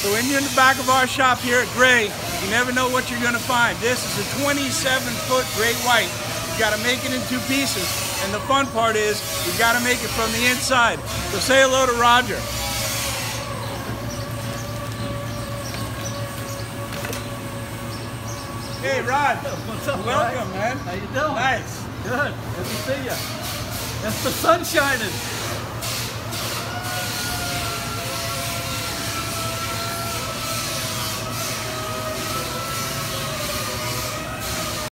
So when you're in the back of our shop here at Gray, you never know what you're going to find. This is a 27-foot great white. You got to make it in 2 pieces. And the fun part is, you got to make it from the inside. So say hello to Roger. Hey, Rod. What's up, welcome, guys? man. How you doing? Nice. Good. Good to see you. It's the sun shining.